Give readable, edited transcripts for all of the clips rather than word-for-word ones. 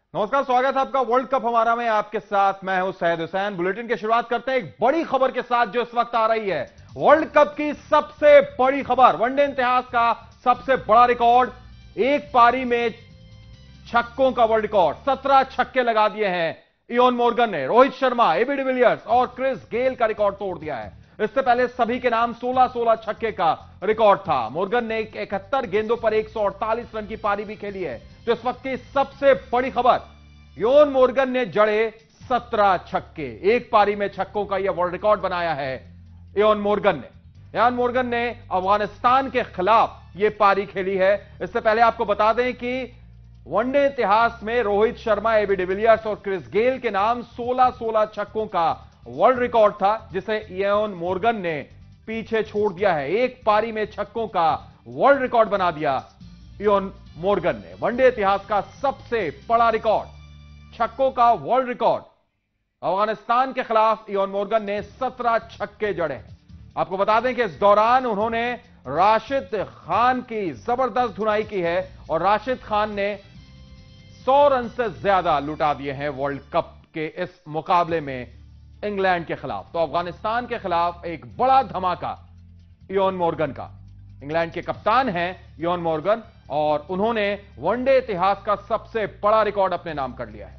नमस्कार, स्वागत है आपका वर्ल्ड कप हमारा में। आपके साथ मैं हूं सैयद हुसैन। बुलेटिन की शुरुआत करते हैं एक बड़ी खबर के साथ जो इस वक्त आ रही है। वर्ल्ड कप की सबसे बड़ी खबर, वनडे इतिहास का सबसे बड़ा रिकॉर्ड, एक पारी में छक्कों का वर्ल्ड रिकॉर्ड। 17 छक्के लगा दिए हैं इयोन मोर्गन ने। रोहित शर्मा, एबी डिविलियर्स और क्रिस गेल का रिकॉर्ड तोड़ दिया है। इससे पहले सभी के नाम 16-16 छक्के का रिकॉर्ड था। मोर्गन ने 71 गेंदों पर 148 रन की पारी भी खेली है। तो इस वक्त की सबसे बड़ी खबर, इयोन मोर्गन ने जड़े 17 छक्के। एक पारी में छक्कों का यह वर्ल्ड रिकॉर्ड बनाया है इयोन मोर्गन ने। इयोन मोर्गन ने अफगानिस्तान के खिलाफ यह पारी खेली है। इससे पहले आपको बता दें कि वनडे इतिहास में रोहित शर्मा, एबी डिविलियर्स और क्रिस गेल के नाम 16-16 छक्कों का वर्ल्ड रिकॉर्ड था, जिसे इयोन मोर्गन ने पीछे छोड़ दिया है। एक पारी में छक्कों का वर्ल्ड रिकॉर्ड बना दिया इयोन मोर्गन ने। वनडे इतिहास का सबसे बड़ा रिकॉर्ड, छक्कों का वर्ल्ड रिकॉर्ड। अफगानिस्तान के खिलाफ इयोन मोर्गन ने 17 छक्के जड़े हैं। आपको बता दें कि इस दौरान उन्होंने राशिद खान की जबरदस्त धुनाई की है और राशिद खान ने 100 रन से ज्यादा लुटा दिए हैं वर्ल्ड कप के इस मुकाबले में इंग्लैंड के खिलाफ। तो अफगानिस्तान के खिलाफ एक बड़ा धमाका इयोन मोर्गन का। इंग्लैंड के कप्तान हैं इयोन मोर्गन और उन्होंने वनडे इतिहास का सबसे बड़ा रिकॉर्ड अपने नाम कर लिया है।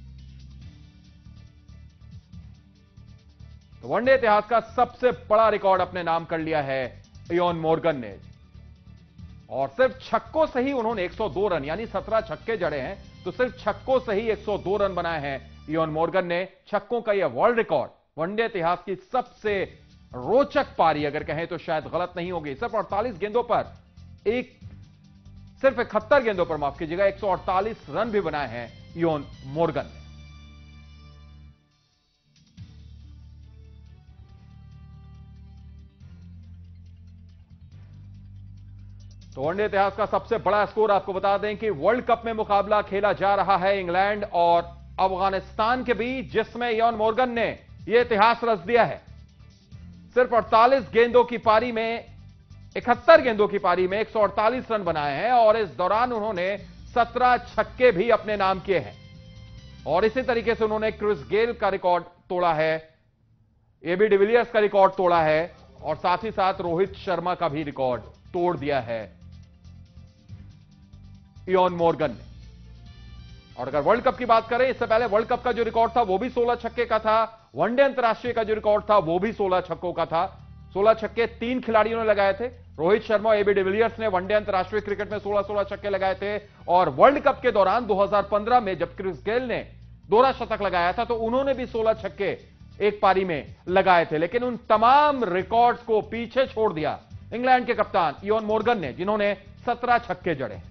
तो वनडे इतिहास का सबसे बड़ा रिकॉर्ड अपने नाम कर लिया है इयोन मोर्गन ने। और सिर्फ छक्कों से ही उन्होंने 102 रन, यानी 17 छक्के जड़े हैं, तो सिर्फ छक्कों से ही 102 रन बनाए हैं इयोन मोर्गन ने। छक्कों का यह वर्ल्ड रिकॉर्ड, वनडे इतिहास की सबसे रोचक पारी अगर कहें तो शायद गलत नहीं होगी। सिर्फ 48 गेंदों पर सिर्फ 71 गेंदों पर, माफ कीजिएगा, 148 रन भी बनाए हैं इयोन मोर्गन ने। तो वनडे इतिहास का सबसे बड़ा स्कोर, आपको बता दें कि वर्ल्ड कप में मुकाबला खेला जा रहा है इंग्लैंड और अफगानिस्तान के बीच, जिसमें इयोन मोर्गन ने यह इतिहास रच दिया है। सिर्फ 48 गेंदों की पारी में, 71 गेंदों की पारी में 148 रन बनाए हैं और इस दौरान उन्होंने 17 छक्के भी अपने नाम किए हैं। और इसी तरीके से उन्होंने क्रिस गेल का रिकॉर्ड तोड़ा है, एबी डिविलियर्स का रिकॉर्ड तोड़ा है और साथ ही साथ रोहित शर्मा का भी रिकॉर्ड तोड़ दिया है इयोन मोर्गन ने। और अगर वर्ल्ड कप की बात करें, इससे पहले वर्ल्ड कप का जो रिकॉर्ड था वो भी 16 छक्के का था। वनडे अंतरराष्ट्रीय का जो रिकॉर्ड था वो भी 16 छक्कों का था। 16 छक्के 3 खिलाड़ियों ने लगाए थे। रोहित शर्मा और एबी डिविलियर्स ने वनडे अंतरराष्ट्रीय क्रिकेट में 16-16 छक्के लगाए थे। और वर्ल्ड कप के दौरान 2015 में जब क्रिस गेल ने दोहरा शतक लगाया था तो उन्होंने भी 16 छक्के एक पारी में लगाए थे। लेकिन उन तमाम रिकॉर्ड्स को पीछे छोड़ दिया इंग्लैंड के कप्तान इयोन मोर्गन ने, जिन्होंने 17 छक्के जड़े।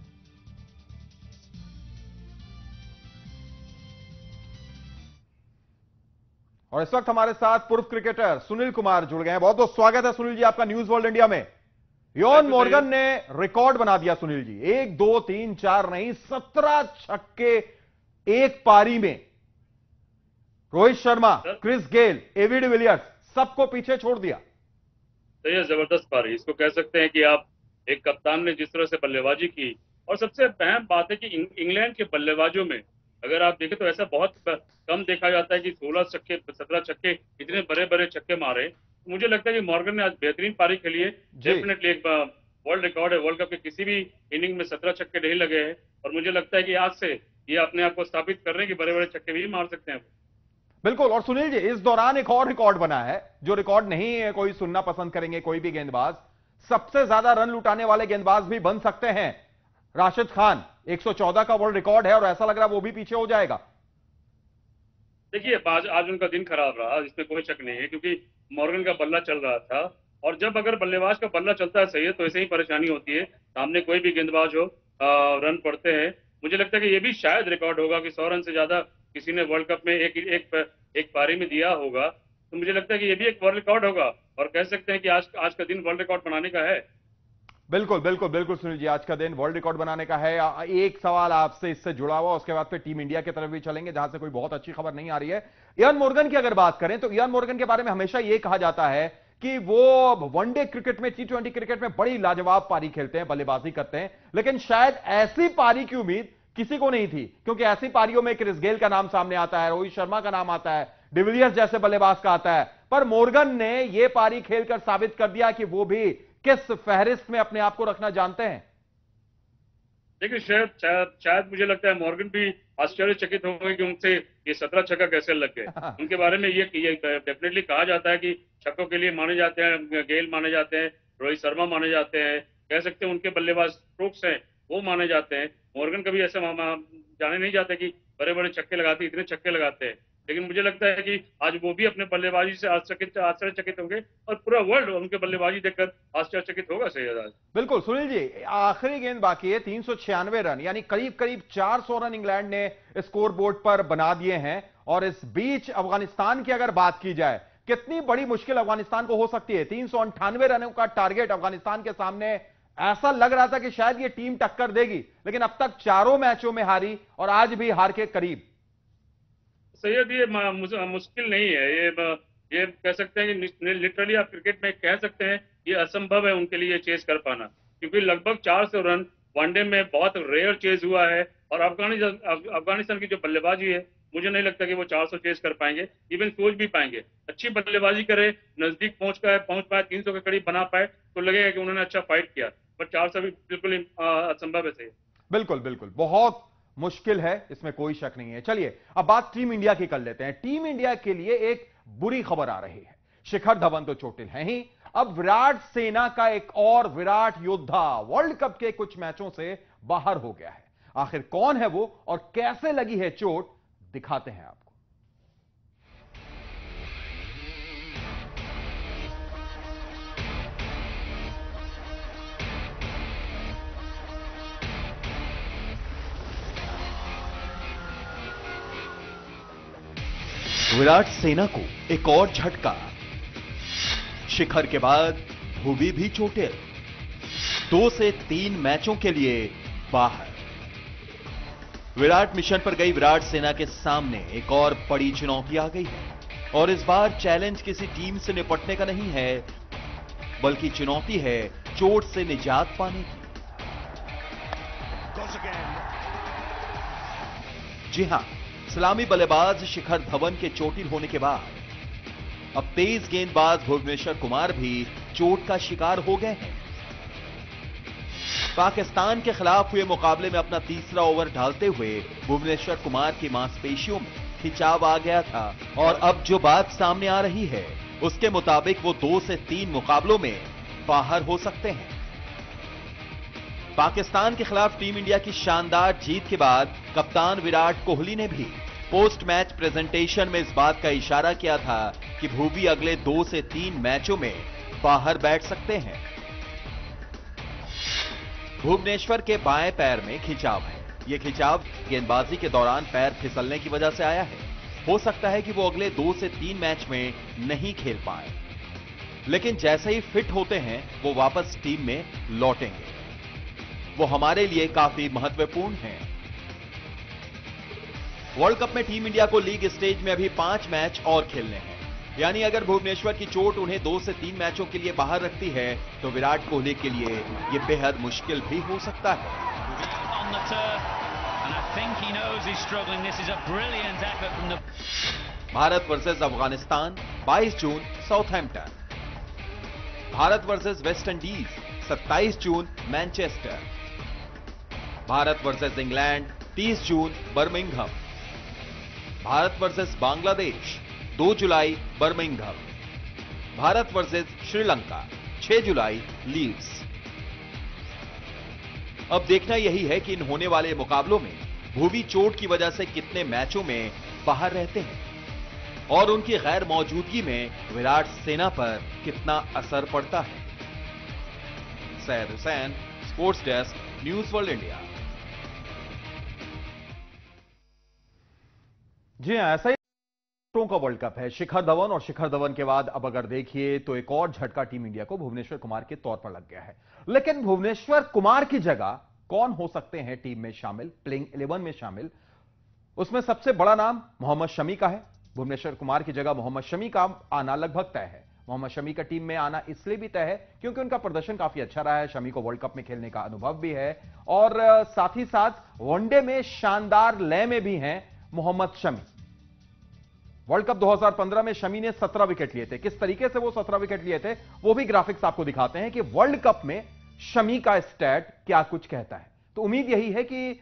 और इस वक्त हमारे साथ पूर्व क्रिकेटर सुनील कुमार जुड़ गए हैं। बहुत बहुत स्वागत है सुनील जी आपका न्यूज वर्ल्ड इंडिया में। इयोन मोर्गन ने रिकॉर्ड बना दिया सुनील जी, 1 2 3 4 नहीं, 17 छक्के एक पारी में। Rohit Sharma, Chris Gayle, AB de Villiers सबको पीछे छोड़ दिया। तो ये जबरदस्त पारी, इसको कह सकते हैं कि आप एक कप्तान ने जिस तरह से बल्लेबाजी की। और सबसे अहम बात है कि इंग्लैंड के बल्लेबाजों में अगर आप देखें तो ऐसा बहुत कम देखा जाता है कि 16 छक्के 17 छक्के इतने बड़े बड़े छक्के मारे। तो मुझे लगता है कि मॉर्गन ने आज बेहतरीन पारी खेली है। डेफिनेटली एक वर्ल्ड रिकॉर्ड है। वर्ल्ड कप के किसी भी इनिंग में 17 छक्के नहीं लगे हैं और मुझे लगता है कि आज से ये अपने आप को स्थापित कर रहे हैं कि बड़े बड़े छक्के भी मार सकते हैं। बिल्कुल। और सुनील जी, इस दौरान एक और रिकॉर्ड बना है जो रिकॉर्ड नहीं है कोई सुनना पसंद करेंगे कोई भी गेंदबाज, सबसे ज्यादा रन लुटाने वाले गेंदबाज भी बन सकते हैं। राशिद खान, 114 का वर्ल्ड रिकॉर्ड है और ऐसा लग रहा है वो भी पीछे हो जाएगा। देखिए आज उनका दिन खराब रहा, इसमें कोई शक नहीं है, क्योंकि मॉर्गन का बल्ला चल रहा था। और जब अगर बल्लेबाज का बल्ला चलता है सही है तो ऐसे ही परेशानी होती है, सामने कोई भी गेंदबाज हो रन पड़ते हैं। मुझे लगता है कि ये भी शायद रिकॉर्ड होगा कि 100 रन से ज्यादा किसी ने वर्ल्ड कप में एक पारी में दिया होगा। तो मुझे लगता है कि ये भी एक वर्ल्ड रिकॉर्ड होगा और कह सकते हैं कि आज का दिन वर्ल्ड रिकॉर्ड बनाने का है। बिल्कुल बिल्कुल बिल्कुल सुनील जी, आज का दिन वर्ल्ड रिकॉर्ड बनाने का है। एक सवाल आपसे इससे जुड़ा हुआ, उसके बाद फिर टीम इंडिया की तरफ भी चलेंगे जहां से कोई बहुत अच्छी खबर नहीं आ रही है। इयान मोर्गन की अगर बात करें तो इयान मोर्गन के बारे में हमेशा यह कहा जाता है कि वो वनडे क्रिकेट में, T20 क्रिकेट में बड़ी लाजवाब पारी खेलते हैं, बल्लेबाजी करते हैं, लेकिन शायद ऐसी पारी की उम्मीद किसी को नहीं थी, क्योंकि ऐसी पारियों में क्रिस गेल का नाम सामने आता है, रोहित शर्मा का नाम आता है, डिविलियर्स जैसे बल्लेबाज का आता है। पर मोर्गन ने यह पारी खेलकर साबित कर दिया कि वो भी किस फहरिस्त में अपने आप को रखना जानते हैं। देखिए शायद मुझे लगता है मॉर्गन भी आश्चर्यचकित होंगे कि उनसे ये 17 छक्का कैसे लग गए। उनके बारे में ये डेफिनेटली कहा जाता है कि छक्कों के लिए माने जाते हैं, गेल माने जाते हैं, रोहित शर्मा माने जाते हैं, कह सकते हैं उनके बल्लेबाज स्ट्रोक्स हैं वो माने जाते हैं। मॉर्गन कभी ऐसे जाने नहीं जाते कि बड़े बड़े छक्के लगाते, इतने छक्के लगाते हैं। लेकिन मुझे लगता है कि आज वो भी अपने बल्लेबाजी से आश्चर्यचकित होंगे और पूरा वर्ल्ड उनके बल्लेबाजी देखकर आश्चर्यचकित होगा। सही आज बिल्कुल सुनील जी, आखिरी गेंद बाकी है, 396 रन, यानी करीब करीब 400 रन इंग्लैंड ने स्कोर बोर्ड पर बना दिए हैं। और इस बीच अफगानिस्तान की अगर बात की जाए, कितनी बड़ी मुश्किल अफगानिस्तान को हो सकती है। 398 रनों का टारगेट अफगानिस्तान के सामने, ऐसा लग रहा था कि शायद ये टीम टक्कर देगी, लेकिन अब तक चारों मैचों में हारी और आज भी हार के करीब। सैयद ये मुश्किल नहीं है, ये कह सकते हैं कि लिटरली आप क्रिकेट में कह सकते हैं ये असंभव है उनके लिए चेस कर पाना, क्योंकि लगभग 400 रन वनडे में बहुत रेयर चेज हुआ है। और अफगानिस्तान की जो बल्लेबाजी है, मुझे नहीं लगता कि वो 400 चेज कर पाएंगे, इवन सोच भी पाएंगे। अच्छी बल्लेबाजी करे, नजदीक पहुंच पाए, 300 के करीब बना पाए तो लगेगा कि उन्होंने अच्छा फाइट किया। पर 400 भी बिल्कुल असंभव है। सही, बिल्कुल बिल्कुल, बहुत मुश्किल है, इसमें कोई शक नहीं है। चलिए अब बात टीम इंडिया की कर लेते हैं। टीम इंडिया के लिए एक बुरी खबर आ रही है। शिखर धवन तो चोटिल हैं ही, अब विराट सेना का एक और विराट योद्धा वर्ल्ड कप के कुछ मैचों से बाहर हो गया है। आखिर कौन है वो और कैसे लगी है चोट, दिखाते हैं आपको। विराट सेना को एक और झटका। शिखर के बाद भुवी भी चोटिल, 2 से 3 मैचों के लिए बाहर। विराट मिशन पर गई विराट सेना के सामने एक और बड़ी चुनौती आ गई है। और इस बार चैलेंज किसी टीम से निपटने का नहीं है, बल्कि चुनौती है चोट से निजात पाने की। जी हां, सलामी बल्लेबाज शिखर धवन के चोटिल होने के बाद अब तेज गेंदबाज भुवनेश्वर कुमार भी चोट का शिकार हो गए हैं। पाकिस्तान के खिलाफ हुए मुकाबले में अपना तीसरा ओवर डालते हुए भुवनेश्वर कुमार की मांसपेशियों में खिंचाव आ गया था। और अब जो बात सामने आ रही है, उसके मुताबिक वो 2 से 3 मुकाबलों में बाहर हो सकते हैं। पाकिस्तान के खिलाफ टीम इंडिया की शानदार जीत के बाद कप्तान विराट कोहली ने भी पोस्ट मैच प्रेजेंटेशन में इस बात का इशारा किया था कि भुवी अगले 2 से 3 मैचों में बाहर बैठ सकते हैं। भुवनेश्वर के बाएं पैर में खिंचाव है। यह खिंचाव गेंदबाजी के दौरान पैर फिसलने की वजह से आया है। हो सकता है कि वो अगले 2 से 3 मैच में नहीं खेल पाए, लेकिन जैसे ही फिट होते हैं वो वापस टीम में लौटेंगे। वो हमारे लिए काफी महत्वपूर्ण हैं। वर्ल्ड कप में टीम इंडिया को लीग स्टेज में अभी 5 मैच और खेलने हैं। यानी अगर भुवनेश्वर की चोट उन्हें 2 से 3 मैचों के लिए बाहर रखती है तो विराट कोहली के लिए यह बेहद मुश्किल भी हो सकता है। भारत वर्सेस अफगानिस्तान 22 जून Southampton. Bharat versus West Indies 27 जून मैनचेस्टर। भारत वर्सेस इंग्लैंड 30 जून बर्मिंघम। भारत वर्सेस बांग्लादेश 2 जुलाई बर्मिंघम। भारत वर्सेस श्रीलंका 6 जुलाई लीड्स। अब देखना यही है कि इन होने वाले मुकाबलों में भुवी चोट की वजह से कितने मैचों में बाहर रहते हैं और उनकी गैर मौजूदगी में विराट सेना पर कितना असर पड़ता है। Syed Hussain, sports desk, news world India. जी हां, ऐसा ही का वर्ल्ड कप है। शिखर धवन और शिखर धवन के बाद अब अगर देखिए तो एक और झटका टीम इंडिया को भुवनेश्वर कुमार के तौर पर लग गया है। लेकिन भुवनेश्वर कुमार की जगह कौन हो सकते हैं टीम में शामिल, प्लेइंग 11 में शामिल? उसमें सबसे बड़ा नाम मोहम्मद शमी का है। भुवनेश्वर कुमार की जगह मोहम्मद शमी का आना लगभग तय है। मोहम्मद शमी का टीम में आना इसलिए भी तय है क्योंकि उनका प्रदर्शन काफी अच्छा रहा है, शमी को वर्ल्ड कप में खेलने का अनुभव भी है और साथ ही साथ वनडे में शानदार लय में भी हैं मोहम्मद शमी। वर्ल्ड कप 2015 में शमी ने 17 विकेट लिए थे। किस तरीके से वो 17 विकेट लिए थे वो भी ग्राफिक्स आपको दिखाते हैं कि वर्ल्ड कप में शमी का स्टैट क्या कुछ कहता है। तो उम्मीद यही है कि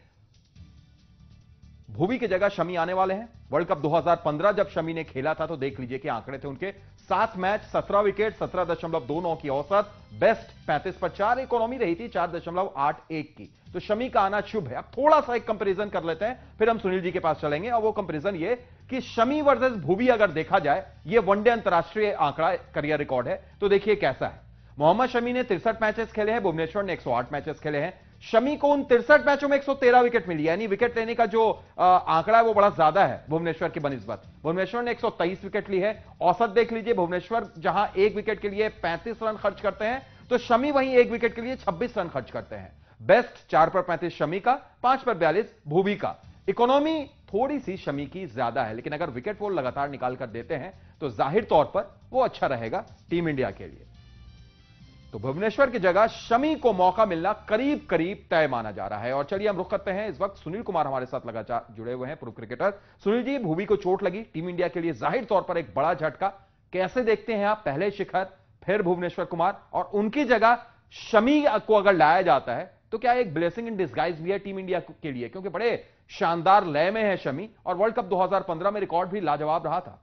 भुवी की जगह शमी आने वाले हैं। वर्ल्ड कप 2015 जब शमी ने खेला था तो देख लीजिए कि आंकड़े थे उनके 7 मैच 17 विकेट 17.29 की औसत, बेस्ट 35 पर 4, इकोनॉमी रही थी 4.81 की। तो शमी का आना शुभ है। अब थोड़ा सा एक कंपैरिजन कर लेते हैं, फिर हम सुनील जी के पास चलेंगे। और वो कंपैरिजन ये कि शमी वर्सेस भुवी अगर देखा जाए, ये वनडे अंतरराष्ट्रीय आंकड़ा करियर रिकॉर्ड है, तो देखिए कैसा है। मोहम्मद शमी ने 63 मैचेस खेले हैं, भुवनेश्वर ने 108 मैचेस खेले हैं। शमी को उन 63 मैचों में 113 विकेट मिली, यानी विकेट लेने का जो आंकड़ा है वो बड़ा ज्यादा है भुवनेश्वर की बनिस्बत। भुवनेश्वर ने 123 विकेट ली है। औसत देख लीजिए, भुवनेश्वर जहां एक विकेट के लिए 35 रन खर्च करते हैं तो शमी वहीं एक विकेट के लिए 26 रन खर्च करते हैं। बेस्ट 4 पर 35 शमी का, 5 पर 42 भुवी का। इकोनॉमी थोड़ी सी शमी की ज्यादा है, लेकिन अगर विकेट वो लगातार निकाल कर देते हैं तो जाहिर तौर पर वो अच्छा रहेगा टीम इंडिया के लिए। तो भुवनेश्वर की जगह शमी को मौका मिलना करीब करीब तय माना जा रहा है। और चलिए हम रुख करते हैं, इस वक्त सुनील कुमार हमारे साथ लगातार जुड़े हुए हैं, प्रो क्रिकेटर। सुनील जी, भुवी को चोट लगी, टीम इंडिया के लिए जाहिर तौर पर एक बड़ा झटका। कैसे देखते हैं आप, पहले शिखर फिर भुवनेश्वर कुमार और उनकी जगह शमी को अगर लाया जाता है तो क्या एक ब्लेसिंग इन डिस्गाइज भी है टीम इंडिया के लिए, क्योंकि बड़े शानदार लय में है शमी और वर्ल्ड कप 2015 में रिकॉर्ड भी लाजवाब रहा था।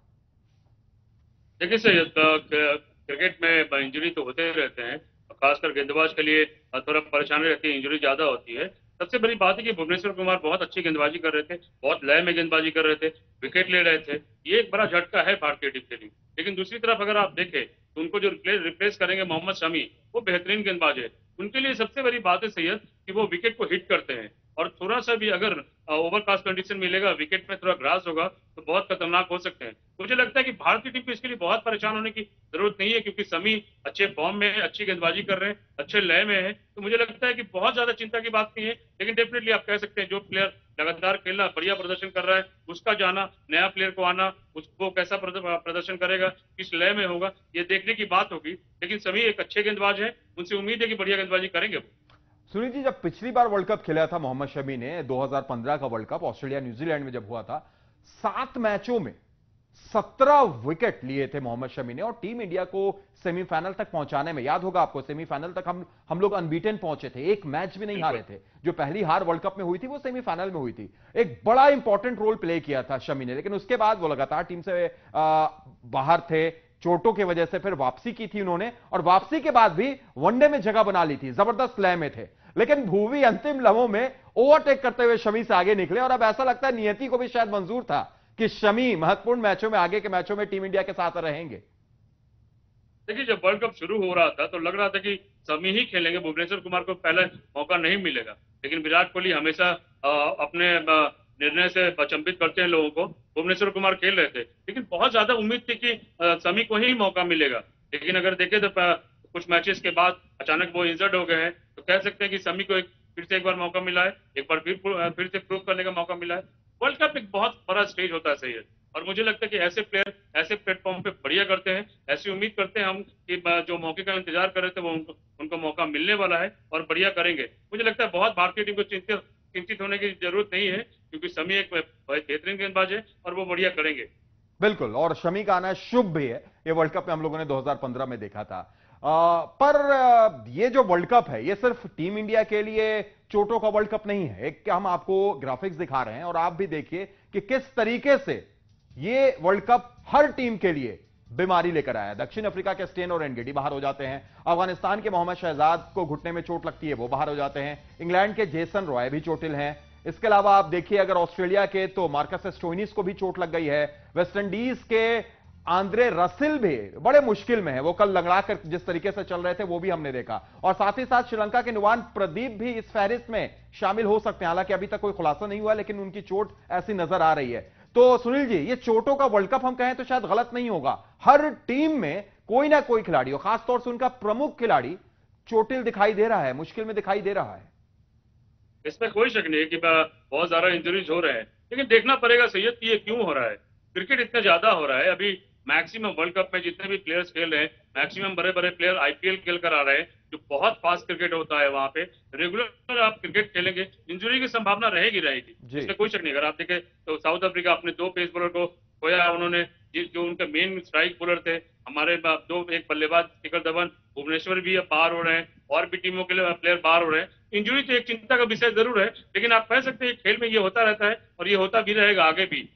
देखिए सर, क्रिकेट में इंजरी तो होते रहते हैं, खासकर गेंदबाज के लिए थोड़ा परेशानी रहती है, इंजरी ज्यादा होती है। सबसे बड़ी बात है कि भुवनेश्वर कुमार बहुत अच्छी गेंदबाजी कर रहे थे, बहुत लय में गेंदबाजी कर रहे थे, विकेट ले रहे थे। ये एक बड़ा झटका है भारतीय टीम के लिए। लेकिन दूसरी तरफ अगर आप देखें तो उनको जो रिप्लेस करेंगे मोहम्मद शमी, वो बेहतरीन गेंदबाज है। उनके लिए सबसे बड़ी बात है सैयद कि वो विकेट को हिट करते हैं और थोड़ा सा भी अगर ओवरकास्ट कंडीशन मिलेगा, विकेट में थोड़ा ग्रास होगा तो बहुत खतरनाक हो सकते हैं। मुझे लगता है कि भारतीय टीम को इसके लिए बहुत परेशान होने की जरूरत नहीं है, क्योंकि शमी अच्छे फॉर्म में है, अच्छी गेंदबाजी कर रहे हैं, अच्छे लय में है। तो मुझे लगता है कि बहुत ज्यादा चिंता की बात नहीं है। लेकिन डेफिनेटली आप कह सकते हैं जो प्लेयर लगातार खेलना, बढ़िया प्रदर्शन कर रहा है, उसका जाना, नया प्लेयर को आना, उसको कैसा प्रदर्शन करेगा, किस लय में होगा, ये देखने की बात होगी। लेकिन शमी एक अच्छे गेंदबाज है, उनसे उम्मीद है कि बढ़िया गेंदबाजी करेंगे। सुनील जी, जब पिछली बार वर्ल्ड कप खेला था मोहम्मद शमी ने, 2015 का वर्ल्ड कप ऑस्ट्रेलिया न्यूजीलैंड में जब हुआ था, 7 मैचों में 17 विकेट लिए थे मोहम्मद शमी ने और टीम इंडिया को सेमीफाइनल तक पहुंचाने में, याद होगा आपको, सेमीफाइनल तक हम लोग अनबीटन पहुंचे थे, एक मैच भी नहीं हारे थे। जो पहली हार वर्ल्ड कप में हुई थी वो सेमीफाइनल में हुई थी। एक बड़ा इंपॉर्टेंट रोल प्ले किया था शमी ने, लेकिन उसके बाद वो लगातार टीम से बाहर थे, चोटों की वजह से। फिर वापसी की थी उन्होंने और वापसी के बाद भी वनडे में जगह बना ली थी, जबरदस्त लय में थे। लेकिन भुवी अंतिम लम्हों में ओवरटेक करते हुए शमी से आगे निकले और अब ऐसा लगता है नियति को भी शायद मंजूर था कि शमी महत्वपूर्ण मैचों में, आगे के मैचों में टीम इंडिया के साथ रहेंगे। देखिए, जब वर्ल्ड कप शुरू हो रहा था तो लग रहा था कि शमी ही खेलेंगे, भुवनेश्वर कुमार को पहले मौका नहीं मिलेगा। लेकिन विराट कोहली हमेशा अपने निर्णय से अचंभित करते हैं लोगों को। भुवनेश्वर कुमार खेल रहे थे, लेकिन बहुत ज्यादा उम्मीद थी कि शमी को ही मौका मिलेगा। लेकिन अगर देखें तो कुछ मैचेस के बाद अचानक वो इंजर्ड हो गए हैं, तो कह सकते हैं कि शमी को फिर से एक बार मौका मिला है, एक बार फिर से प्रूव करने का मौका मिला है। वर्ल्ड कप एक बहुत बड़ा स्टेज होता है, सही है। और मुझे लगता है कि ऐसे प्लेयर ऐसे प्लेटफॉर्म पे बढ़िया करते हैं। ऐसी उम्मीद करते हैं हम कि जो मौके का इंतजार कर रहे थे वो उनको मौका मिलने वाला है और बढ़िया करेंगे। मुझे लगता है बहुत भारतीय टीम को चिंतित होने की जरूरत नहीं है, क्योंकि शमी एक बेहतरीन गेंदबाज है और वो बढ़िया करेंगे। बिल्कुल, और शमी का आना शुभ भी है। ये वर्ल्ड कप में हम लोगों ने 2015 में देखा था। पर ये जो वर्ल्ड कप है ये सिर्फ टीम इंडिया के लिए चोटों का वर्ल्ड कप नहीं है। एक हम आपको ग्राफिक्स दिखा रहे हैं और आप भी देखिए कि किस तरीके से ये वर्ल्ड कप हर टीम के लिए बीमारी लेकर आया। दक्षिण अफ्रीका के स्टेन और एनगेडी बाहर हो जाते हैं, अफगानिस्तान के मोहम्मद शहजाद को घुटने में चोट लगती है, वो बाहर हो जाते हैं, इंग्लैंड के जेसन रॉय भी चोटिल हैं। इसके अलावा आप देखिए अगर ऑस्ट्रेलिया के तो मार्कस स्टोइनिस को भी चोट लग गई है। वेस्ट इंडीज के आंद्रे रसिल भी बड़े मुश्किल में है, वो कल लंगड़ा कर जिस तरीके से चल रहे थे वो भी हमने देखा। और साथ ही साथ श्रीलंका के नुवान प्रदीप भी इस फहरिस्त में शामिल हो सकते हैं, हालांकि अभी तक कोई खुलासा नहीं हुआ, लेकिन उनकी चोट ऐसी नजर आ रही है। तो सुनील जी, ये चोटों का वर्ल्ड कप हम कहें तो शायद गलत नहीं होगा। हर टीम में कोई ना कोई खिलाड़ी हो, खासतौर से उनका प्रमुख खिलाड़ी चोटिल दिखाई दे रहा है, मुश्किल में दिखाई दे रहा है। इसमें कोई शक नहीं है कि बहुत ज्यादा इंजरीज हो रहे हैं, लेकिन देखना पड़ेगा सैयद कि ये क्यों हो रहा है। क्रिकेट इतना ज्यादा हो रहा है, अभी मैक्सिमम वर्ल्ड कप में जितने भी प्लेयर्स खेल रहे हैं, मैक्सिमम बड़े बड़े प्लेयर आईपीएल खेल कर आ रहे हैं, जो बहुत फास्ट क्रिकेट होता है वहां पे। रेगुलर आप क्रिकेट खेलेंगे, इंजरी की संभावना रहेगी रहेगी, इसमें कोई शक नहीं। अगर आप देखें तो साउथ अफ्रीका अपने 2 पेस बॉलर को खोया उन्होंने, जो उनके मेन स्ट्राइक बॉलर थे, हमारे एक बल्लेबाज शिखर धवन, भुवनेश्वर भी अब बाहर हो रहे हैं, और भी टीमों के लिए प्लेयर बाहर हो रहे हैं। इंजरी तो एक चिंता का विषय जरूर है, लेकिन आप कह सकते हैं खेल में ये होता रहता है और ये होता भी रहेगा आगे भी।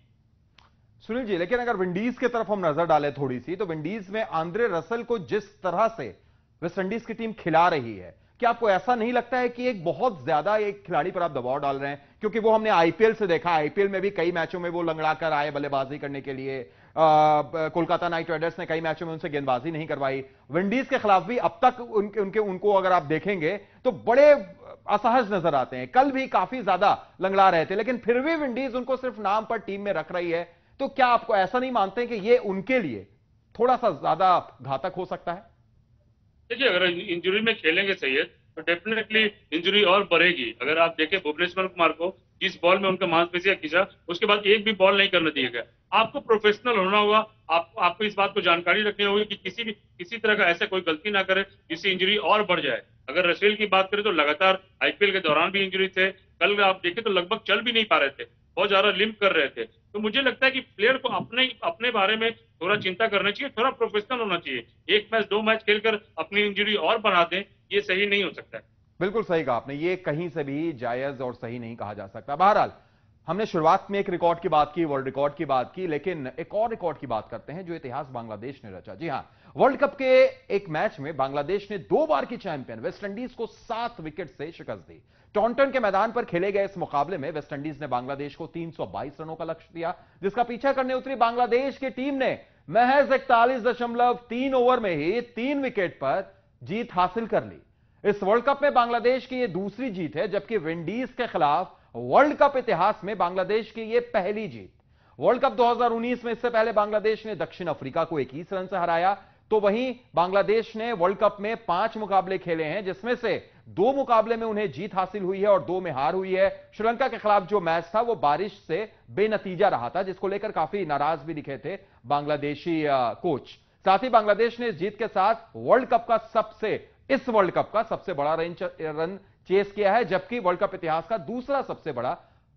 सुनील जी, लेकिन अगर विंडीज की तरफ हम नजर डालें थोड़ी सी, तो विंडीज में आंद्रे रसल को जिस तरह से वेस्टइंडीज की टीम खिला रही है, क्या आपको ऐसा नहीं लगता है कि एक बहुत ज्यादा एक खिलाड़ी पर आप दबाव डाल रहे हैं? क्योंकि वो हमने आईपीएल से देखा, आईपीएल में भी कई मैचों में वो लंगड़ा कर आए बल्लेबाजी करने के लिए। कोलकाता नाइट राइडर्स ने कई मैचों में उनसे गेंदबाजी नहीं करवाई। विंडीज के खिलाफ भी अब तक उनको अगर आप देखेंगे तो बड़े असहज नजर आते हैं। कल भी काफी ज्यादा लंगड़ा रहे थे, लेकिन फिर भी विंडीज उनको सिर्फ नाम पर टीम में रख रही है। तो क्या आपको ऐसा नहीं मानते कि ये उनके लिए थोड़ा सा ज्यादा घातक हो सकता है? देखिए, अगर इंजरी में खेलेंगे सैयद, तो डेफिनेटली इंजरी और बढ़ेगी। अगर आप देखें भुवनेश्वर कुमार को, जिस बॉल में उनका मांसपेशियां खींचा, उसके बाद एक भी बॉल नहीं करने दिया गया। आपको प्रोफेशनल होना होगा, आपको इस बात को जानकारी रखनी होगी कि किसी तरह का ऐसा कोई गलती ना करे जिससे इंजरी और बढ़ जाए। अगर रसेल की बात करें तो लगातार आईपीएल के दौरान भी इंजरी थे, कल आप देखें तो लगभग चल भी नहीं पा रहे थे, बहुत ज्यादा लिम्प कर रहे थे। तो मुझे लगता है कि प्लेयर को अपने अपने बारे में थोड़ा चिंता करना चाहिए, थोड़ा प्रोफेशनल होना चाहिए। एक मैच 2 मैच खेलकर अपनी इंजरी और बढ़ा दें, ये सही नहीं हो सकता है। बिल्कुल सही कहा आपने, ये कहीं से भी जायज और सही नहीं कहा जा सकता। बहरहाल, हमने शुरुआत में एक रिकॉर्ड की बात की, वर्ल्ड रिकॉर्ड की बात की, लेकिन एक और रिकॉर्ड की बात करते हैं जो इतिहास बांग्लादेश ने रचा। जी हां, वर्ल्ड कप के एक मैच में बांग्लादेश ने 2 बार की चैंपियन वेस्टइंडीज को 7 विकेट से शिकस्त दी। टॉन्टन के मैदान पर खेले गए इस मुकाबले में वेस्टइंडीज ने बांग्लादेश को 322 रनों का लक्ष्य दिया, जिसका पीछा करने उतरी बांग्लादेश की टीम ने महज 41.3 ओवर में ही 3 विकेट पर जीत हासिल कर ली। इस वर्ल्ड कप में बांग्लादेश की यह दूसरी जीत है, जबकि विंडीज के खिलाफ वर्ल्ड कप इतिहास में बांग्लादेश की यह पहली जीत। वर्ल्ड कप 2019 में इससे पहले बांग्लादेश ने दक्षिण अफ्रीका को 21 रन से हराया। तो वहीं बांग्लादेश ने वर्ल्ड कप में 5 मुकाबले खेले हैं, जिसमें से 2 मुकाबले में उन्हें जीत हासिल हुई है और 2 में हार हुई है। श्रीलंका के खिलाफ जो मैच था वो बारिश से बेनतीजा रहा था, जिसको लेकर काफी नाराज भी दिखे थे बांग्लादेशी कोच। साथ ही बांग्लादेश ने इस जीत के साथ इस वर्ल्ड कप का सबसे बड़ा रन चेस किया है, जबकि वर्ल्ड कप इतिहास का दूसरा सबसे बड़ा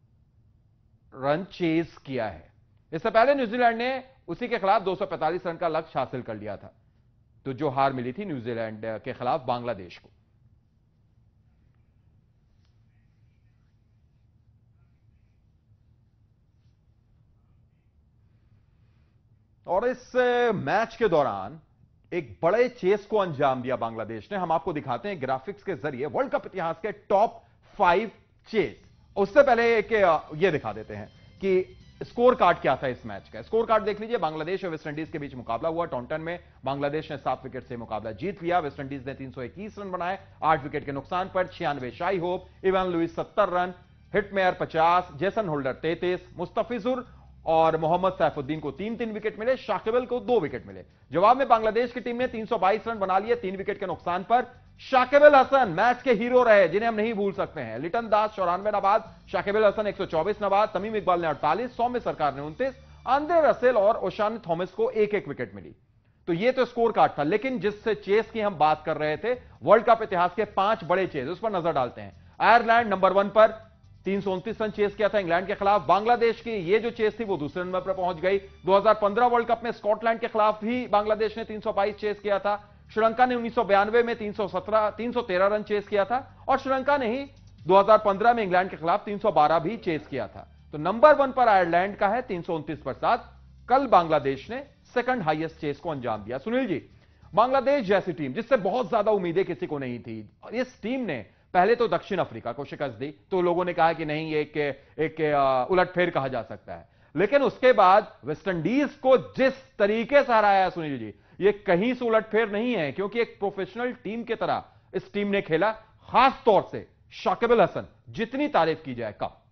रन चेस किया है। इससे पहले न्यूजीलैंड ने उसी के खिलाफ 245 रन का लक्ष्य हासिल कर लिया था, तो जो हार मिली थी न्यूजीलैंड के खिलाफ बांग्लादेश को। और इस मैच के दौरान एक बड़े चेस को अंजाम दिया बांग्लादेश ने। हम आपको दिखाते हैं ग्राफिक्स के जरिए वर्ल्ड कप इतिहास के टॉप 5 चेस। उससे पहले एक ये दिखा देते हैं कि स्कोर कार्ड क्या था इस मैच का। स्कोर कार्ड देख लीजिए। बांग्लादेश और वेस्टइंडीज के बीच मुकाबला हुआ टॉन्टन में। बांग्लादेश ने 7 विकेट से मुकाबला जीत लिया। वेस्टइंडीज ने 321 रन बनाए 8 विकेट के नुकसान पर। 96 Shai Hope, Evan Lewis 70 run, Hetmyer 50, Jason Holder 33, Mustafizur और मोहम्मद सैफुद्दीन को 3-3 विकेट मिले। शाकिबल को 2 विकेट मिले। जवाब में बांग्लादेश की टीम ने 322 रन बना लिए 3 विकेट के नुकसान पर। शाकिबल हसन मैच के हीरो रहे, जिन्हें हम नहीं भूल सकते हैं। लिटन दास 94 नबाद, शाकिबल हसन 124 नबाद, तमीम इकबाल ने 48, सौम्य सरकार ने 29, आंद्रे रसेल और ओशान थॉमस को 1-1 विकेट मिली। तो ये तो स्कोर कार्ड था, लेकिन जिस चेस की हम बात कर रहे थे, वर्ल्ड कप इतिहास के 5 बड़े चेस, उस पर नजर डालते हैं। आयरलैंड नंबर 1 पर 329 रन चेस किया था इंग्लैंड के खिलाफ। बांग्लादेश की ये जो चेस थी वो दूसरे नंबर पर पहुंच गई। 2015 वर्ल्ड कप में स्कॉटलैंड के खिलाफ भी बांग्लादेश ने 322 चेस किया था। श्रीलंका ने 1992 में 313 रन चेस किया था और श्रीलंका ने ही 2015 में इंग्लैंड के खिलाफ 312 भी चेस किया था। तो नंबर 1 पर आयरलैंड का है 329 पर 7। कल बांग्लादेश ने सेकंड हाईएस्ट चेस को अंजाम दिया। सुनील जी, बांग्लादेश जैसी टीम जिससे बहुत ज्यादा उम्मीदें किसी को नहीं थी, इस टीम ने पहले तो दक्षिण अफ्रीका को शिकस्त दी, तो लोगों ने कहा कि नहीं, एक उलटफेर कहा जा सकता है। लेकिन उसके बाद वेस्टइंडीज को जिस तरीके से हराया सुनील जी, ये कहीं से उलटफेर नहीं है, क्योंकि एक प्रोफेशनल टीम की तरह इस टीम ने खेला। खास तौर से शाकिबल हसन, जितनी तारीफ की जाए कम।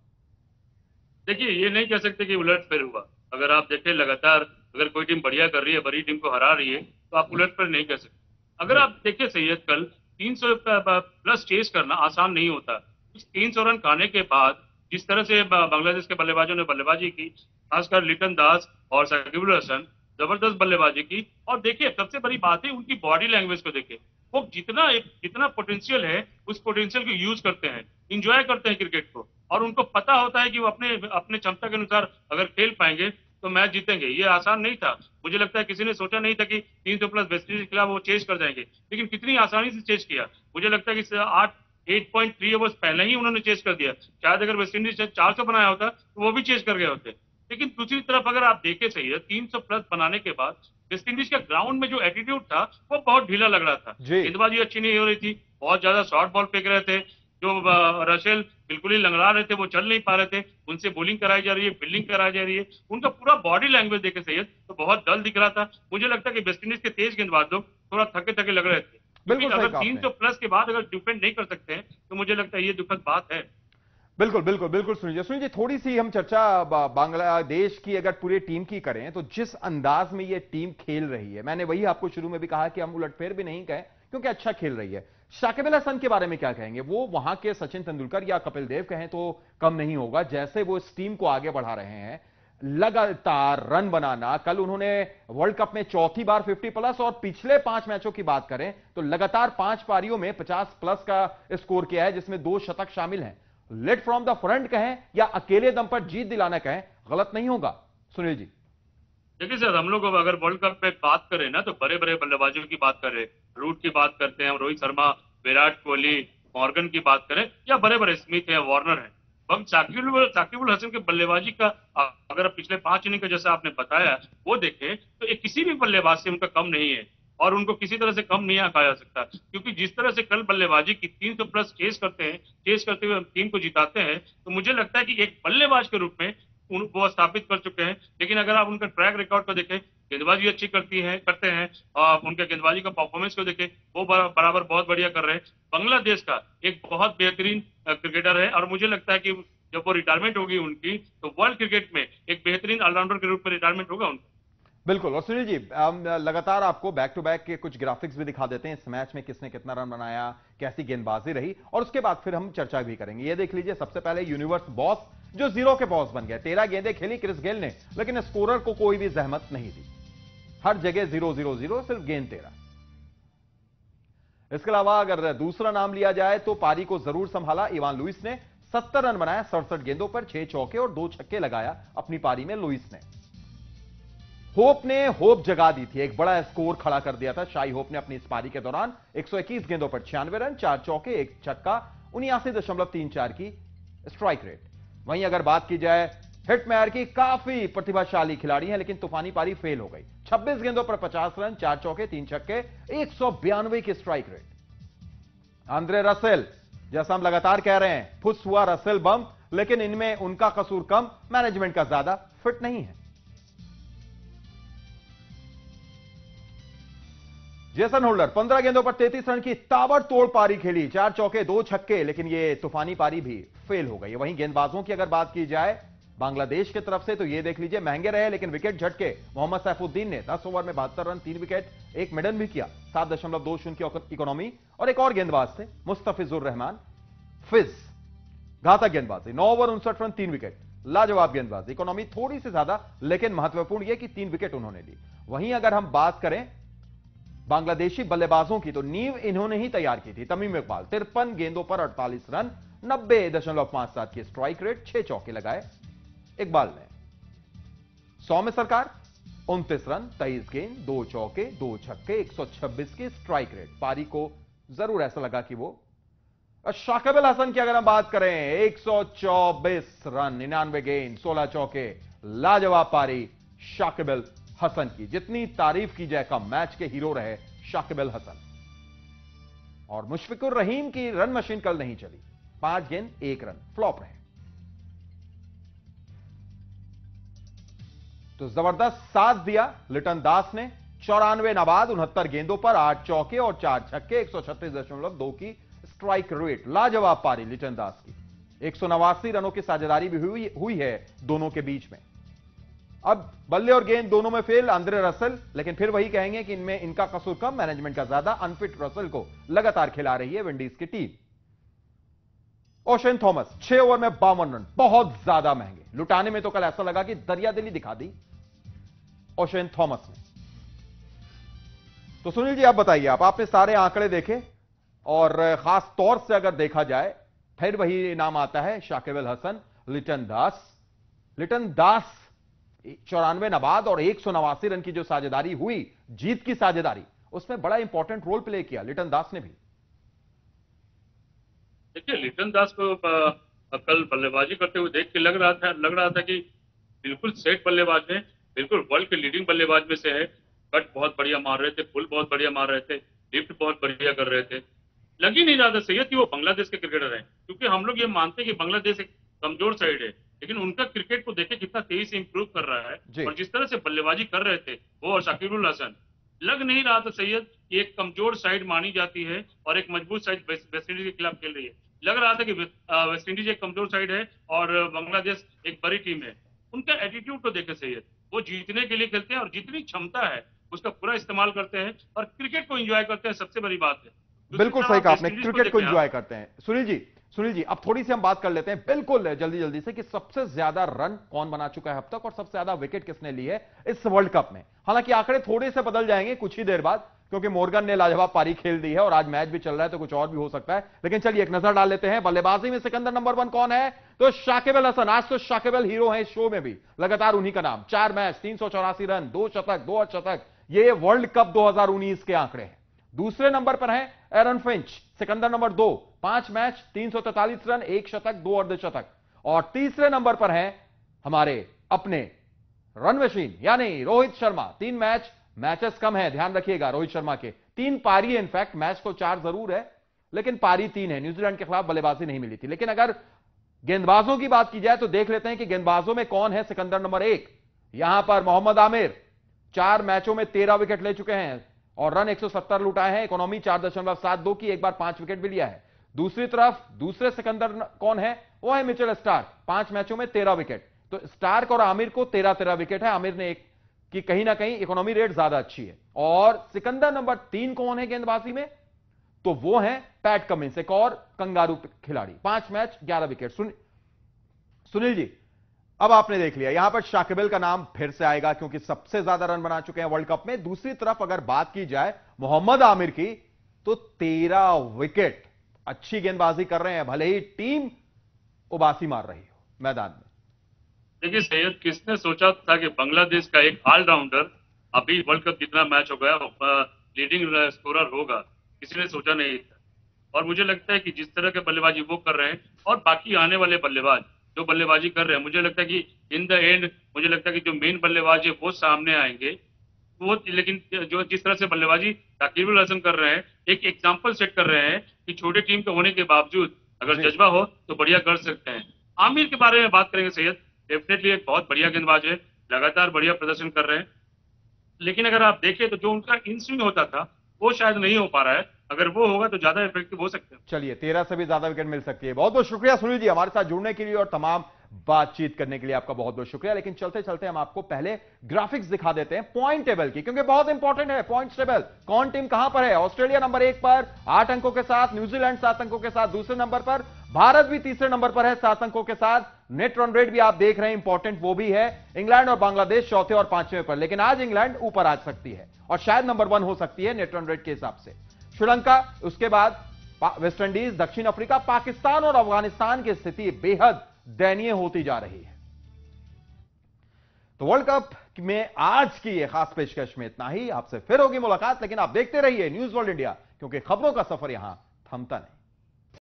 देखिए, ये नहीं कह सकते कि उलटफेर हुआ। अगर आप देखें लगातार, अगर कोई टीम बढ़िया कर रही है, बड़ी टीम को हरा रही है, तो आप उलटफेर नहीं कह सकते। अगर आप देखें सैयद, कल 300 प्लस चेस करना आसान नहीं होता। उस 300 रन खाने के बाद जिस तरह से बांग्लादेश के बल्लेबाजों ने बल्लेबाजी की, खासकर लिटन दास और साकिबुल हसन, जबरदस्त बल्लेबाजी की। और देखिए सबसे बड़ी बात है उनकी बॉडी लैंग्वेज को देखिए, वो जितना पोटेंशियल है उस पोटेंशियल को यूज करते हैं, इंजॉय करते हैं क्रिकेट को, और उनको पता होता है कि वो अपने अपने क्षमता के अनुसार अगर खेल पाएंगे तो मैच जीतेंगे। ये आसान नहीं था, मुझे लगता है किसी ने सोचा नहीं था कि 300 प्लस वेस्ट इंडीज के खिलाफ वो चेज कर जाएंगे, लेकिन कितनी आसानी से चेज किया। मुझे लगता है कि 8.3 ओवर्स पहले ही उन्होंने चेज कर दिया। शायद अगर वेस्ट इंडीज 400 बनाया होता तो वो भी चेज कर गए होते। लेकिन दूसरी तरफ अगर आप देखें सही है, 300 प्लस बनाने के बाद वेस्ट इंडीज का ग्राउंड में जो एटीट्यूड था वो बहुत ढीला लग रहा था, जी। गेंदबाजी अच्छी नहीं हो रही थी, बहुत ज्यादा शॉर्ट बॉल फेंक रहे थे, जो रसेल बिल्कुल ही लंगड़ा रहे थे, वो चल नहीं पा रहे थे, उनसे बॉलिंग कराई जा रही है, फील्डिंग कराई जा रही है, उनका पूरा बॉडी लैंग्वेज देखे सही है तो बहुत डल दिख रहा था। मुझे लगता है कि वेस्ट इंडीज के तेज गेंदबाज लोग थोड़ा थके थके लग रहे थे, क्योंकि बिल्कुल सही अगर कहा आपने। 300 प्लस के बाद अगर डिफेंड नहीं कर सकते हैं तो मुझे लगता है ये दुखद बात है। बिल्कुल बिल्कुल बिल्कुल। सुनिए थोड़ी सी हम चर्चा बांग्लादेश की अगर पूरी टीम की करें तो जिस अंदाज में ये टीम खेल रही है, मैंने वही आपको शुरू में भी कहा कि हम उलटफेर भी नहीं कहें क्योंकि अच्छा खेल रही है। शाकिब अल हसन के बारे में क्या कहेंगे? वो वहां के सचिन तेंदुलकर या कपिल देव कहें तो कम नहीं होगा, जैसे वो इस टीम को आगे बढ़ा रहे हैं, लगातार रन बनाना। कल उन्होंने वर्ल्ड कप में चौथी बार 50 प्लस, और पिछले 5 मैचों की बात करें तो लगातार 5 पारियों में 50 प्लस का स्कोर किया है, जिसमें 2 शतक शामिल हैं। लेट फ्रॉम द फ्रंट कहें या अकेले दम पर जीत दिलाना कहें, गलत नहीं होगा। सुनील जी। देखिए सर, हम लोग अगर वर्ल्ड कप में बात करें ना तो बड़े बड़े बल्लेबाजों की बात करें, रूट की बात करते हैं, रोहित शर्मा, विराट कोहली, मॉर्गन की बात करें, या बड़े बड़े स्मिथ है, वार्नर है, हम साकिब अल हसन के बल्लेबाजी का अगर पिछले 5 इनिंग का जैसा आपने बताया वो देखें तो ये किसी भी बल्लेबाज से उनका कम नहीं है, और उनको किसी तरह से कम नहीं आंका जा सकता, क्योंकि जिस तरह से कल बल्लेबाजी की 300 प्लस चेस करते हैं, चेस करते हुए टीम को जिताते हैं, तो मुझे लगता है कि एक बल्लेबाज के रूप में वो स्थापित कर चुके हैं। लेकिन अगर आप उनका ट्रैक रिकॉर्ड को देखें, गेंदबाजी अच्छी करते हैं, और उनके गेंदबाजी का परफॉर्मेंस को देखें, वो बराबर बहुत बढ़िया कर रहे हैं। बांग्लादेश का एक बहुत बेहतरीन क्रिकेटर है, और मुझे लगता है कि जब वो रिटायरमेंट होगी उनकी तो वर्ल्ड क्रिकेट में एक बेहतरीन ऑलराउंडर के रूप में रिटायरमेंट होगा उनका। बिल्कुल। और सुनील जी, हम लगातार आपको बैक टू बैक के कुछ ग्राफिक्स भी दिखा देते हैं इस मैच में, किसने कितना रन बनाया, कैसी गेंदबाजी रही, और उसके बाद फिर हम चर्चा भी करेंगे। ये देख लीजिए, सबसे पहले यूनिवर्स बॉस जो 0 के बॉस बन गए। 13 गेंदें खेली क्रिस गेल ने, लेकिन स्कोरर को कोई भी जहमत नहीं दी। हर जगह 0-0-0, सिर्फ गेंद 13। इसके अलावा अगर दूसरा नाम लिया जाए तो पारी को जरूर संभाला इवान लुइस ने। 70 रन बनाया 67 गेंदों पर, 6 चौके और 2 छक्के लगाया अपनी पारी में लुइस ने। होप ने होप जगा दी थी, एक बड़ा स्कोर खड़ा कर दिया था शाई होप ने अपनी इस पारी के दौरान। 121 गेंदों पर 96 रन, 4 चौके, 1 छक्का, 79.34 की स्ट्राइक रेट। वहीं अगर बात की जाए हिटमेयर की, काफी प्रतिभाशाली खिलाड़ी हैं, लेकिन तूफानी पारी फेल हो गई। 26 गेंदों पर 50 रन, 4 चौके, 3 छक्के, 192 की स्ट्राइक रेट। आंद्रे रसेल, जैसा हम लगातार कह रहे हैं, फुस हुआ रसेल बम, लेकिन इनमें उनका कसूर कम, मैनेजमेंट का ज्यादा। फिट नहीं है। जेसन होल्डर 15 गेंदों पर 33 रन की ताबड़तोड़ पारी खेली, 4 चौके, 2 छक्के, लेकिन यह तूफानी पारी भी फेल हो गई। वहीं गेंदबाजों की अगर बात की जाए बांग्लादेश की तरफ से, तो यह देख लीजिए, महंगे रहे लेकिन विकेट झटके। मोहम्मद सैफुद्दीन ने 10 ओवर में 72 रन, 3 विकेट, 1 मिडन भी किया, 7.20 की इकोनॉमी। और एक और गेंदबाज थे मुस्तफिजुर रहमान फिज, घातक गेंदबाजी, 9 ओवर 59 रन, 3 विकेट, लाजवाब गेंदबाजी, इकोनॉमी थोड़ी सी ज्यादा, लेकिन महत्वपूर्ण यह कि 3 विकेट उन्होंने ली। वहीं अगर हम बात करें बांग्लादेशी बल्लेबाजों की, तो नींव इन्होंने ही तैयार की थी। तमीम इकबाल 53 गेंदों पर 48 रन, 90.57 की स्ट्राइक रेट, 6 चौके लगाए इकबाल ने। सौम्य सरकार 29 रन, 23 गेंद, 2 चौके, 2 छक्के, 126 की स्ट्राइक रेट। पारी को जरूर ऐसा लगा कि वो। शाकिब अल हसन की अगर हम बात करें, 124 रन, 99 गेंद, 16 चौके, लाजवाब पारी शाकिब अल हसन की। जितनी तारीफ की जाए कम, मैच के हीरो रहे शाकिब अल हसन। और मुशफिकुर रहीम की रन मशीन कल नहीं चली, 5 गेंद 1 रन, फ्लॉप रहे। तो जबरदस्त साथ दिया लिटन दास ने, 94 नाबाद, 69 गेंदों पर 8 चौके और 4 छक्के, 136.2 की स्ट्राइक रेट। लाजवाब पारी लिटन दास की। 189 रनों की साझेदारी भी हुई है दोनों के बीच में। अब बल्ले और गेंद दोनों में फेल आंद्रे रसेल, लेकिन फिर वही कहेंगे कि इनमें इनका कसूर कम, मैनेजमेंट का ज्यादा। अनफिट रसेल को लगातार खिला रही है विंडीज की टीम। ओशेन थॉमस 6 ओवर में 52 रन, बहुत ज्यादा महंगे। लुटाने में तो कल ऐसा लगा कि दरिया दिली दिखा दी। ओशेन थॉमस ने। तो सुनील जी आप बताइए, आपने सारे आंकड़े देखे और खास तौर से अगर देखा जाए फिर वही नाम आता है शाकिब अल हसन, लिटन दास। लिटन दास 94 नबाद और 189 रन की जो साझेदारी हुई, जीत की साझेदारी, उसमें बड़ा इंपॉर्टेंट रोल प्ले किया लिटन दास ने भी। देखिए लिटन दास को कल बल्लेबाजी करते हुए देख के लग रहा था कि बिल्कुल सेट बल्लेबाज हैं, बिल्कुल वर्ल्ड के लीडिंग बल्लेबाज में से है। कट बहुत बढ़िया मार रहे थे, पुल बहुत बढ़िया मार रहे थे, लिफ्ट बहुत बढ़िया कर रहे थे। लग ही नहीं रहा था सैयद कि वो बांग्लादेश के क्रिकेटर हैं, क्योंकि हम लोग ये मानते हैं कि बांग्लादेश एक कमजोर साइड है, लेकिन उनका क्रिकेट को देखे कितना तेजी से इंप्रूव कर रहा है और जिस तरह से बल्लेबाजी कर रहे थे वो और शाकिब अल हसन, लग नहीं रहा था सैयद कि एक कमजोर साइड मानी जाती है और एक मजबूत साइड वेस्ट इंडीज के खिलाफ खेल रही है। लग रहा था कि वेस्ट इंडीज एक कमजोर साइड है और बांग्लादेश एक बड़ी टीम है। उनका एटीट्यूड तो देखे सैयद, वो जीतने के लिए खेलते हैं और जितनी क्षमता है उसका पूरा इस्तेमाल करते हैं और क्रिकेट को एंजॉय करते हैं, सबसे बड़ी बात है। बिल्कुल सही कहा आपने, क्रिकेट को एंजॉय करते हैं। सुनील जी अब थोड़ी सी हम बात कर लेते हैं बिल्कुल जल्दी से कि सबसे ज्यादा रन कौन बना चुका है अब तक और सबसे ज्यादा विकेट किसने ली है इस वर्ल्ड कप में। हालांकि आंकड़े थोड़े से बदल जाएंगे कुछ ही देर बाद, क्योंकि मॉर्गन ने लाजवाब पारी खेल दी है और आज मैच भी चल रहा है तो कुछ और भी हो सकता है। लेकिन चलिए एक नजर डाल लेते हैं बल्लेबाजी में सिकंदर नंबर 1 कौन है, तो शाकिब अल हसन। आज तो शाकिब अल हीरो है इस शो में भी, लगातार उन्हीं का नाम। 4 मैच, 384 रन, 2 शतक, 2 अर्धशतक, ये वर्ल्ड कप 2019 के आंकड़े हैं। दूसरे नंबर पर है एरन फिंच, सिकंदर नंबर 2, 5 मैच, 343 रन, 1 शतक, 2 अर्धशतक। और तीसरे नंबर पर है हमारे अपने रन मशीन यानी रोहित शर्मा, 3 मैच, मैचेस कम है ध्यान रखिएगा रोहित शर्मा के, 3 पारी है, इनफैक्ट मैच तो 4 जरूर है लेकिन पारी 3 है। न्यूजीलैंड के खिलाफ बल्लेबाजी नहीं मिली थी। लेकिन अगर गेंदबाजों की बात की जाए तो देख लेते हैं कि गेंदबाजों में कौन है सिकंदर नंबर 1। यहां पर मोहम्मद आमिर 4 मैचों में 13 विकेट ले चुके हैं और रन 170 लुटाए हैं, इकोनॉमी 4.72 की, एक बार 5 विकेट भी लिया है। दूसरी तरफ दूसरे सिकंदर कौन है, वो है मिचेल स्टार्क, 5 मैचों में 13 विकेट। तो स्टार्क और आमिर को 13-13 विकेट है, आमिर ने एक कि कहीं ना कहीं इकोनॉमी रेट ज्यादा अच्छी है। और सिकंदर नंबर 3 कौन है गेंदबाजी में, तो वो है पैट कमिंस, एक और कंगारू खिलाड़ी, 5 मैच 11 विकेट। सुनील जी अब आपने देख लिया, यहां पर शाकिब अल का नाम फिर से आएगा क्योंकि सबसे ज्यादा रन बना चुके हैं वर्ल्ड कप में। दूसरी तरफ अगर बात की जाए मोहम्मद आमिर की, तो 13 विकेट, अच्छी गेंदबाजी कर रहे हैं, भले ही टीम उबासी मार रही हो मैदान में। देखिए सैयद, किसने सोचा था कि बांग्लादेश का एक ऑलराउंडर अभी वर्ल्ड कप जितना मैच हो गया लीडिंग स्कोरर होगा, किसी ने सोचा नहीं था। और मुझे लगता है कि जिस तरह के बल्लेबाजी वो कर रहे हैं और बाकी आने वाले बल्लेबाज जो बल्लेबाजी कर रहे हैं, मुझे लगता है कि इन द एंड मुझे लगता है कि जो मेन बल्लेबाज है वो सामने आएंगे वो। लेकिन जो जिस तरह से बल्लेबाजी शाकिब अल हसन कर रहे हैं, एक एग्जाम्पल सेट कर रहे हैं कि छोटे टीम के होने के बावजूद अगर जज्बा हो तो बढ़िया कर सकते हैं। आमिर के बारे में बात करेंगे सैयद, डेफिनेटली एक बहुत बढ़िया गेंदबाज है, लगातार बढ़िया प्रदर्शन कर रहे हैं। लेकिन अगर आप देखें तो जो उनका इन स्विंग होता था वो शायद नहीं हो पा रहा है, अगर वो होगा तो ज्यादा इफेक्टिव हो सकते हैं। चलिए 13 से भी ज्यादा विकेट मिल सकती है। बहुत बहुत शुक्रिया सुनील जी हमारे साथ जुड़ने के लिए और तमाम बातचीत करने के लिए आपका बहुत बहुत शुक्रिया। लेकिन चलते चलते हम आपको पहले ग्राफिक्स दिखा देते हैं पॉइंट टेबल की, क्योंकि बहुत इंपॉर्टेंट है पॉइंट टेबल। कौन टीम कहां पर है, ऑस्ट्रेलिया नंबर 1 पर 8 अंकों के साथ, न्यूजीलैंड 7 अंकों के साथ दूसरे नंबर पर, भारत भी तीसरे नंबर पर है 7 अंकों के साथ। नेट रन रेट भी आप देख रहे हैं इंपॉर्टेंट वो भी है। इंग्लैंड और बांग्लादेश चौथे और पांचवें पर, लेकिन आज इंग्लैंड ऊपर आ सकती है और शायद नंबर 1 हो सकती है नेट रन रेट के हिसाब से। श्रीलंका, उसके बाद वेस्ट इंडीज, दक्षिण अफ्रीका, पाकिस्तान और अफगानिस्तान की स्थिति बेहद दयनीय होती जा रही है। तो वर्ल्ड कप में आज की ये खास पेशकश में इतना ही। आपसे फिर होगी मुलाकात, लेकिन आप देखते रहिए न्यूज वर्ल्ड इंडिया, क्योंकि खबरों का सफर यहां थमता नहीं।